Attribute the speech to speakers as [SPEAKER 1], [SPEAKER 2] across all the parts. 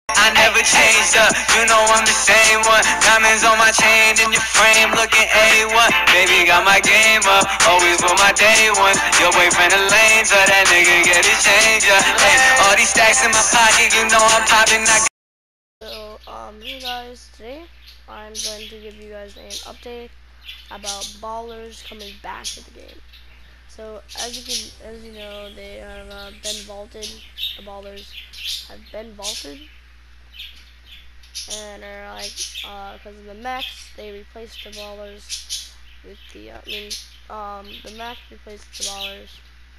[SPEAKER 1] I never changed up, you know I'm the same one. Diamonds on my chain and your frame looking A1. Baby got my game up, always with my day one. Your boyfriend a lame, so that nigga get his change up. Hey, all these stacks in my pocket, you know I'm popping.
[SPEAKER 2] So, hey guys, today I'm going to give you guys an update about ballers coming back to the game. So, as you know, they have been vaulted. The ballers have been vaulted, and are like, because of the mechs, they replaced the ballers with the mech replaced the ballers,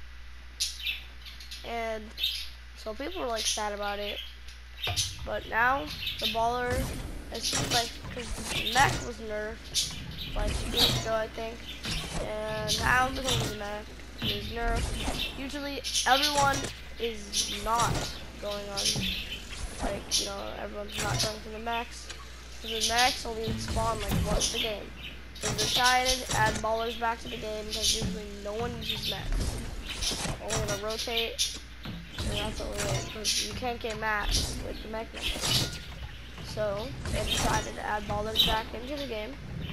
[SPEAKER 2] and so people were like sad about it. But now the baller, it seems like, because the mech was nerfed like 2 days ago, I think, and now because of the mech is nerfed, usually everyone is not going on, like, everyone's not going to the mechs. So the mechs only spawn like once a game. So they decided to add ballers back to the game because usually no one uses mechs. Only gonna rotate, and that's the only way, because you can't get maps with the mech numbers. So they decided to add ballers back into the game.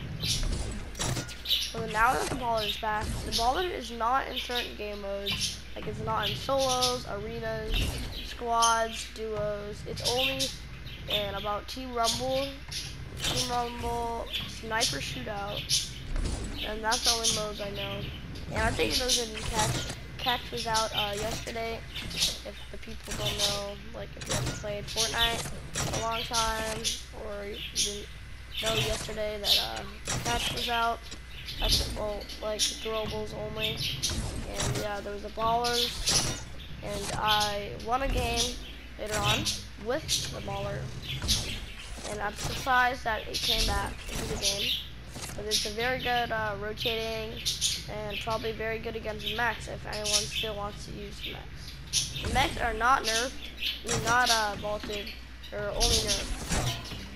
[SPEAKER 2] So now that the baller is back, the baller is not in certain game modes. Like, it's not in solos, arenas, squads, duos. It's only in about Team Rumble, Sniper Shootout, and that's the only modes I know. And I think those didn't catch. Catch was out yesterday. If the people don't know, like, if you haven't played Fortnite a long time, or you didn't know yesterday that Catch was out. That's it, well, like throwables only. And yeah, there was a ballers, and I won a game later on with the baller. And I'm surprised that it came back into the game. But it's a very good rotating, and probably very good against mechs if anyone still wants to use mechs. The mechs are not nerfed, I mean not vaulted, they're only nerfed.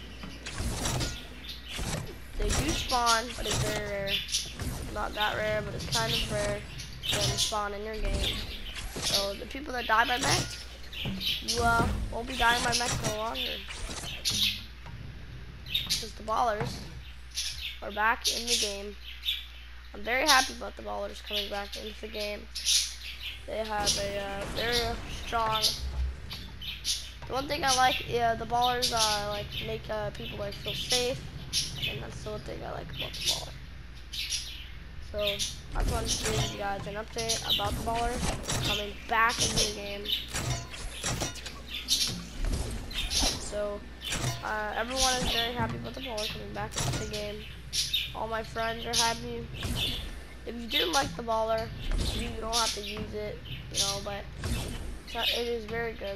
[SPEAKER 2] They do spawn, but it's very rare. Not that rare, but it's kind of rare for them to spawn in your game. So the people that die by mechs, you won't be dying by mechs no longer. Because the ballers are back in the game. I'm very happy about the ballers coming back into the game. They have a very strong. The one thing I like, yeah, the ballers like make people like feel safe, and that's the one thing I like about the baller. So I just wanted to give you guys an update about the baller coming back into the game. So everyone is very happy about the baller coming back into the game. All my friends are happy. If you didn't like the baller, you don't have to use it, but it is very good.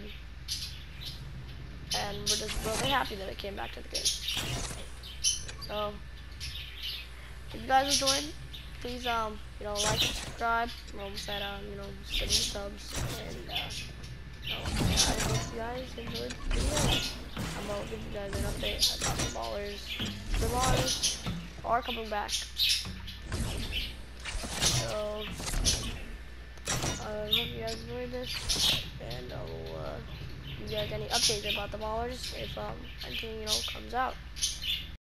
[SPEAKER 2] And we're just really happy that it came back to the game. So if you guys enjoyed, please like and subscribe. We're almost at 70 subs, and I hope you guys enjoyed the video. I'm gonna give you guys an update about the ballers. The ballers are coming back. So I hope you guys enjoyed this, and I will give you guys any updates about the ballers if anything comes out.